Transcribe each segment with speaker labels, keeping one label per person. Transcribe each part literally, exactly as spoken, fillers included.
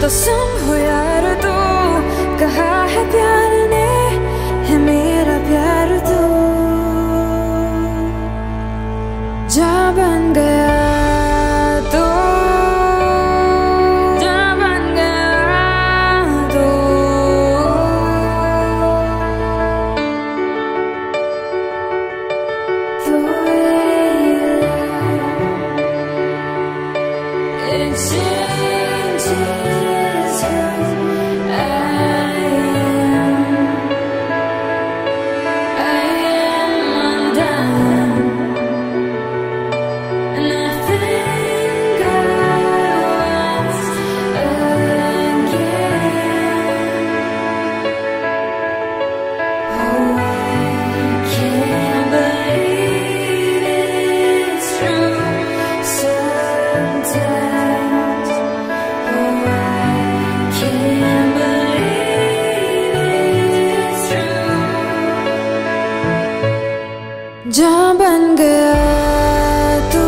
Speaker 1: कसम हो यार तो कहा है प्यार ने है मेरा प्यार तो जा बन गया तो जा बन गया तो तो it's जहाँ बन गया तू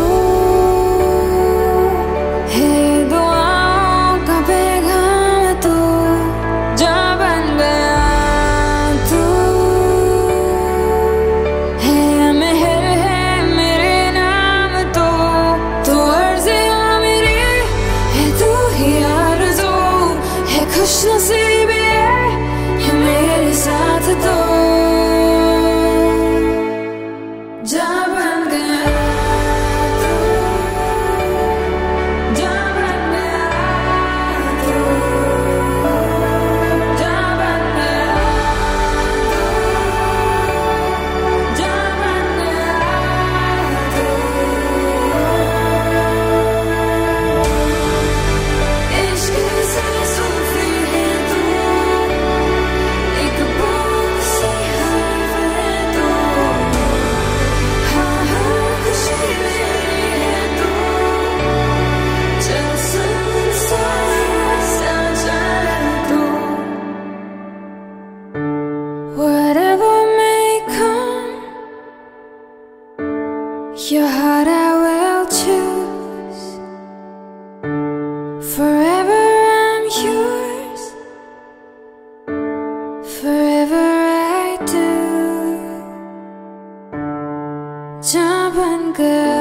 Speaker 1: है दुआओं का पैगाम तू जहाँ बन गया तू है मेहर है मेरे नाम तो तू अर्ज़ियाँ मेरी है तू ही आरज़ू है खुशनसीबी है मेरे साथ तो जहाँ बन गया तू जहाँ बन गया तू जहाँ बन गया तू जहाँ बन गया तू इश्क से सूफी है तू एक बुक सी हर्फ है तू Whatever may come, your heart I will choose. Forever I'm yours, forever I do. जहाँ बन गया